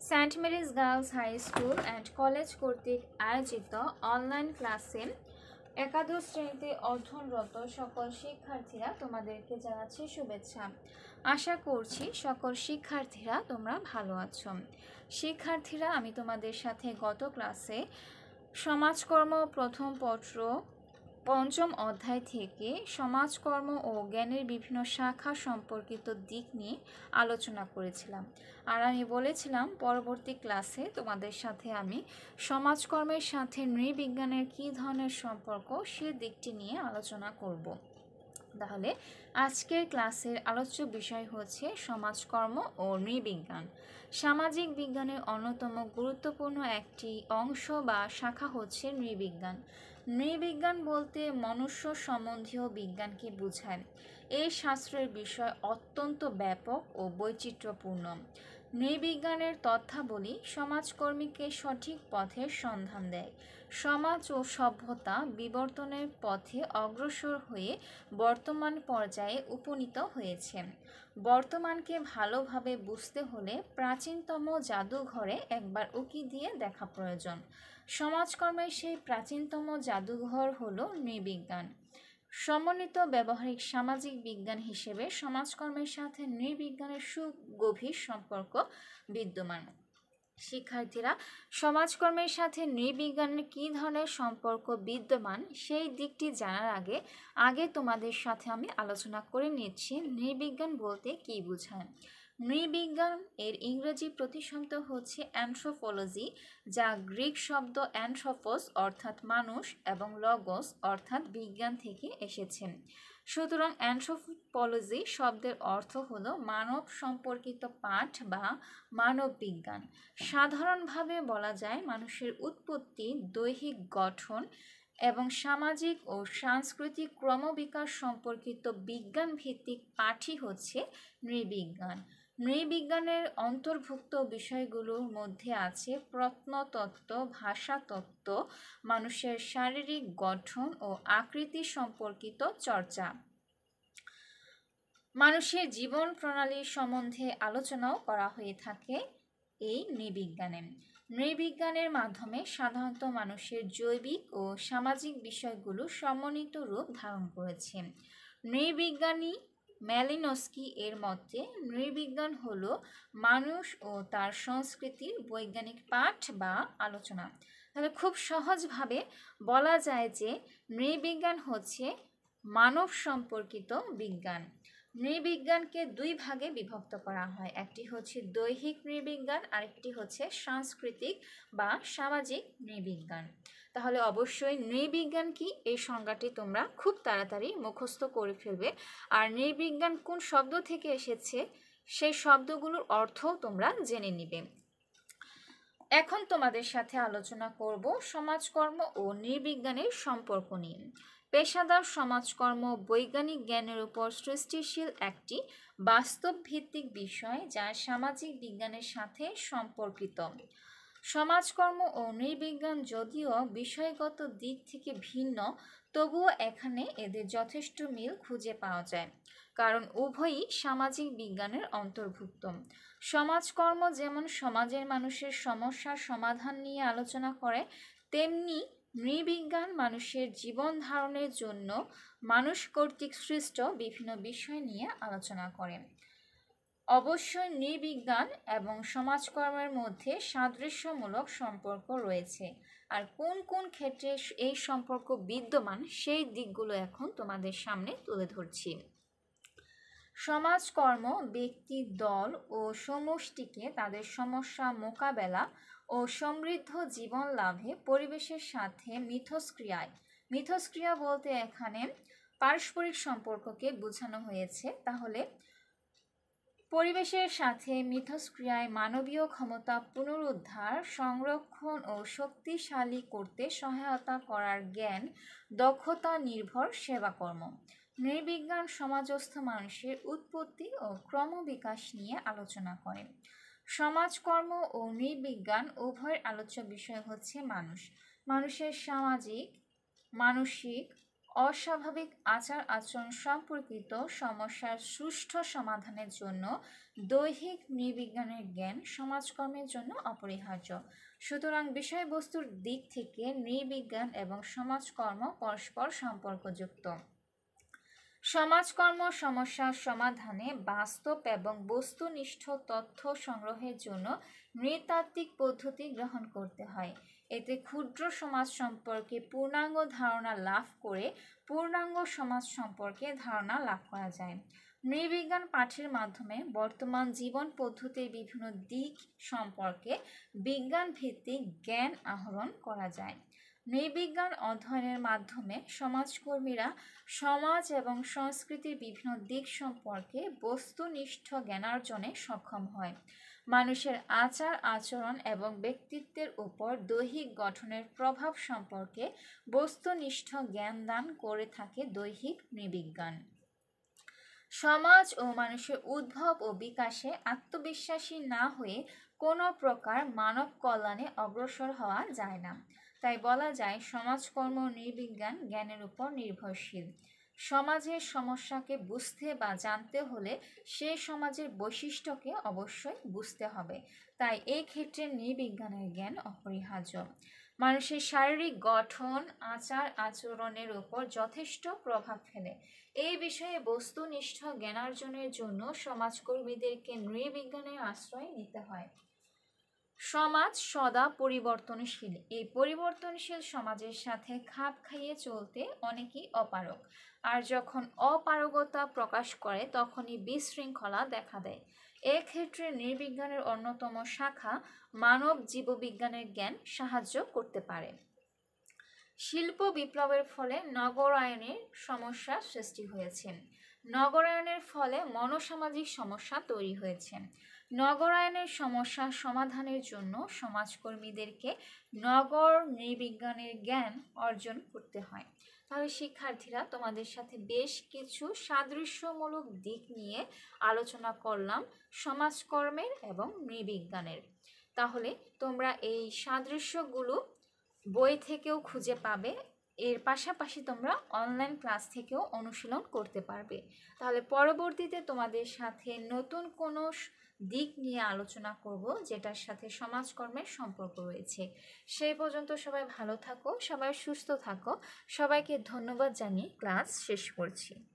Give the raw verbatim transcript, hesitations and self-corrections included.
Saint Mary's girls high school and college কর্তৃক আয়োজিত online ক্লাসে একাদশ শ্রেণীতে অধ্যয়নরত সকল শিক্ষার্থীরা তোমাদেরকে জানাচ্ছি শুভেচ্ছা। আশা করছি সকল শিক্ষার্থীরা তোমরা ভালো আছো। শিক্ষার্থীরা, আমি তোমাদের সাথে গত ক্লাসে সমাজকর্ম প্রথম পত্র পঞ্চম অধ্যায় থেকে সমাজকর্ম ও জ্ঞানের বিভিন্ন শাখা সম্পর্কিত দিক নিয়ে আলোচনা করেছিলাম। আর আমি বলেছিলাম পরবর্তী ক্লাসে তোমাদের সাথে আমি সমাজকর্মের সাথে নৃবিজ্ঞানের কী ধরনের সম্পর্ক সে দিকটি নিয়ে আলোচনা করব। তাহলে আজকের ক্লাসের আলোচ্য বিষয় হচ্ছে সমাজকর্ম ও নৃবিজ্ঞান। সামাজিক বিজ্ঞানের অন্যতম গুরুত্বপূর্ণ একটি অংশ বা শাখা হচ্ছে নৃবিজ্ঞান। নৃবিজ্ঞান বলতে মনুষ্য সম্বন্ধীয় বিজ্ঞানকে বোঝায়। এই শাস্ত্রের বিষয় অত্যন্ত ব্যাপক ও বৈচিত্র্যপূর্ণ। নৃবিজ্ঞানের তথ্যাবলী সমাজকর্মীকে সঠিক পথের সন্ধান দেয়। সমাজ ও সভ্যতা বিবর্তনের পথে অগ্রসর হয়ে বর্তমান পর্যায়ে উপনীত হয়েছে। বর্তমানকে ভালোভাবে বুঝতে হলে প্রাচীনতম জাদুঘরে একবার উঁকি দিয়ে দেখা প্রয়োজন। সমাজকর্মের সেই প্রাচীনতম জাদুঘর হলো নৃবিজ্ঞান। সমন্বিত ব্যবহারিক সামাজিক বিজ্ঞান হিসেবে সমাজকর্মের সাথে নৃবিজ্ঞানের সুগভীর সম্পর্ক বিদ্যমান। শিক্ষার্থীরা, সমাজকর্মের সাথে নৃবিজ্ঞানের কী ধরনের সম্পর্ক বিদ্যমান সেই দিকটি জানার আগে আগে তোমাদের সাথে আমি আলোচনা করে নিচ্ছি নৃবিজ্ঞান বলতে কী বোঝায়। নৃবিজ্ঞান এর ইংরেজি প্রতিশব্দ হচ্ছে অ্যানথ্রোপোলজি, যা গ্রিক শব্দ অ্যানথ্রোপোস অর্থাৎ মানুষ এবং লগোস অর্থাৎ বিজ্ঞান থেকে এসেছে। সুতরাং অ্যানথ্রোপোলজি শব্দের অর্থ হলো মানব সম্পর্কিত পাঠ বা মানব বিজ্ঞান। সাধারণভাবে বলা যায় মানুষের উৎপত্তি, দৈহিক গঠন এবং সামাজিক ও সাংস্কৃতিক ক্রমবিকাশ সম্পর্কিত বিজ্ঞান ভিত্তিক পাঠই হচ্ছে নৃবিজ্ঞান। নৃবিজ্ঞানের অন্তর্ভুক্ত বিষয়গুলোর মধ্যে আছে প্রত্নতত্ত্ব, ভাষাতত্ত্ব, মানুষের শারীরিক গঠন ও আকৃতি সম্পর্কিত চর্চা। মানুষের জীবন প্রণালী সম্বন্ধে আলোচনাও করা হয়ে থাকে এই নৃবিজ্ঞানে। নৃবিজ্ঞানের মাধ্যমে সাধারণত মানুষের জৈবিক ও সামাজিক বিষয়গুলো সমন্বিত রূপ ধারণ করেছে। নৃবিজ্ঞানী ম্যালিনস্কি এর মতে নৃবিজ্ঞান হলো মানুষ ও তার সংস্কৃতির বৈজ্ঞানিক পাঠ বা আলোচনা। তাহলে খুব সহজভাবে বলা যায় যে নৃবিজ্ঞান হচ্ছে মানব সম্পর্কিত বিজ্ঞান। নৃবিজ্ঞানকে দুই ভাগে বিভক্ত করা হয়, একটি হচ্ছে দৈহিক নৃবিজ্ঞান আর একটি হচ্ছে সাংস্কৃতিক বা সামাজিক নৃবিজ্ঞান। তাহলে অবশ্যই নৃবিজ্ঞান কি এই সংজ্ঞাটি তোমরা খুব তাড়াতাড়ি মুখস্থ করে ফেলবে। আর নৃবিজ্ঞান কোন শব্দ থেকে এসেছে সেই শব্দগুলোর অর্থও তোমরা জেনে নিবে। এখন তোমাদের সাথে আলোচনা করব সমাজকর্ম ও নৃবিজ্ঞানের সম্পর্ক নিয়ে। পেশাদার সমাজকর্ম বৈজ্ঞানিক জ্ঞানের উপর সৃষ্টিশীল একটি বাস্তব ভিত্তিক বিষয় যা সামাজিক বিজ্ঞানের সাথে সম্পর্কিত। সমাজকর্ম ও নৃবিজ্ঞান যদিও বিষয়গত দিক থেকে ভিন্ন, তবুও এখানে এদের যথেষ্ট মিল খুঁজে পাওয়া যায়, কারণ উভয়ই সামাজিক বিজ্ঞানের অন্তর্ভুক্ত। সমাজকর্ম যেমন সমাজের মানুষের সমস্যার সমাধান নিয়ে আলোচনা করে, তেমনি নৃবিজ্ঞান মানুষের জীবন ধারণের জন্য মানুষ কর্তৃক সৃষ্ট বিভিন্ন বিষয় নিয়ে আলোচনা করে। অবশ্যই নৃবিজ্ঞান এবং সমাজকর্মের মধ্যে সাদৃশ্যমূলক সম্পর্ক রয়েছে, আর কোন কোন ক্ষেত্রে এই সম্পর্ক বিদ্যমান সেই দিকগুলো এখন তোমাদের সামনে তুলে ধরছি। সমাজকর্ম ব্যক্তি, দল ও সমষ্টিকে তাদের সমস্যা মোকাবেলা ও সমৃদ্ধ জীবন লাভে পরিবেশের সাথে মিথস্ক্রিয়ায়, মিথস্ক্রিয়া বলতে এখানে পারস্পরিক সম্পর্ককে বোঝানো হয়েছে। তাহলে পরিবেশের সাথে মিথস্ক্রিয়ায় মানবীয় ক্ষমতা পুনরুদ্ধার, সংরক্ষণ ও শক্তিশালী করতে সহায়তা করার জ্ঞান, দক্ষতা নির্ভর সেবাকর্ম। নৃবিজ্ঞান সমাজস্থ মানুষের উৎপত্তি ও ক্রমবিকাশ নিয়ে আলোচনা করে। সমাজকর্ম ও নৃবিজ্ঞান উভয়ের আলোচ্য বিষয় হচ্ছে মানুষ, মানুষের সামাজিক, মানসিক, অস্বাভাবিক আচার আচরণ সম্পর্কিত সমস্যার সুষ্ঠু সমাধানের জন্য দৈহিক নৃবিজ্ঞানের জ্ঞান সমাজকর্মের জন্য অপরিহার্য। সুতরাং বিষয়বস্তুর দিক থেকে নৃবিজ্ঞান এবং সমাজকর্ম পরস্পর সম্পর্কযুক্ত। সমাজকর্ম সমস্যার সমাধানে বাস্তব এবং বস্তুনিষ্ঠ তথ্য সংগ্রহের জন্য নৃতাত্ত্বিক পদ্ধতি গ্রহণ করতে হয়। এতে ক্ষুদ্র সমাজ সম্পর্কে পূর্ণাঙ্গ ধারণা লাভ করে পূর্ণাঙ্গ সমাজ সম্পর্কে ধারণা লাভ করা যায়। নৃবিজ্ঞান পাঠের মাধ্যমে বর্তমান জীবন পদ্ধতির বিভিন্ন দিক সম্পর্কে বিজ্ঞান ভিত্তিক জ্ঞান আহরণ করা যায়। নৃবিজ্ঞান অধ্যয়নের মাধ্যমে সমাজকর্মীরা সমাজ এবং সংস্কৃতির বিভিন্ন দিক সম্পর্কে বস্তুনিষ্ঠ জ্ঞানার্জনে সক্ষম হয়। মানুষের আচার আচরণ এবং ব্যক্তিত্বের উপর দৈহিক গঠনের প্রভাব সম্পর্কে বস্তুনিষ্ঠ জ্ঞান দান করে থাকে দৈহিক নৃবিজ্ঞান। সমাজ ও মানুষের উদ্ভব ও বিকাশে আত্মবিশ্বাসী না হয়ে কোনো প্রকার মানব কল্যাণে অগ্রসর হওয়া যায় না। তাই বলা যায় সমাজকর্ম নৃবিজ্ঞান জ্ঞানের উপর নির্ভরশীল। সমাজের সমস্যাকে বুঝতে বা জানতে হলে সেই সমাজের বৈশিষ্ট্যকে অবশ্যই বুঝতে হবে। তাই এই ক্ষেত্রে নৃবিজ্ঞানের জ্ঞান অপরিহার্য। মানুষের শারীরিক গঠন আচার আচরণের উপর যথেষ্ট প্রভাব ফেলে। এই বিষয়ে বস্তুনিষ্ঠ জ্ঞানার্জনের জন্য সমাজকর্মীদেরকে নৃবিজ্ঞানের আশ্রয় নিতে হয়। সমাজ সদা পরিবর্তনশীল। এই পরিবর্তনশীল সমাজের সাথে খাপ খাইয়ে চলতে অনেকেই অপারগ। আর যখন অপারগতা প্রকাশ করে তখনই বিশৃঙ্খলা দেখা দেয়। এক্ষেত্রে নৃবিজ্ঞানের অন্যতম শাখা মানব জীববিজ্ঞানের জ্ঞান সাহায্য করতে পারে। শিল্প বিপ্লবের ফলে নগরায়নের সমস্যা সৃষ্টি হয়েছে। নগরায়নের ফলে মনোসামাজিক সমস্যা তৈরি হয়েছে। নগরায়নের সমস্যা সমাধানের জন্য সমাজকর্মীদেরকে নগর নৃবিজ্ঞানের জ্ঞান অর্জন করতে হয়। তাহলে শিক্ষার্থীরা, তোমাদের সাথে বেশ কিছু সাদৃশ্যমূলক দিক নিয়ে আলোচনা করলাম সমাজকর্মের এবং নৃবিজ্ঞানের। তাহলে তোমরা এই সাদৃশ্যগুলো বই থেকেও খুঁজে পাবে, এর পাশাপাশি তোমরা অনলাইন ক্লাস থেকেও অনুশীলন করতে পারবে। তাহলে পরবর্তীতে তোমাদের সাথে নতুন কোনো দিক নিয়ে আলোচনা করব যেটার সাথে সমাজকর্মের সম্পর্ক রয়েছে। সেই পর্যন্ত সবাই ভালো থাকো, সবাই সুস্থ থাকো। সবাইকে ধন্যবাদ জানিয়ে ক্লাস শেষ করছি।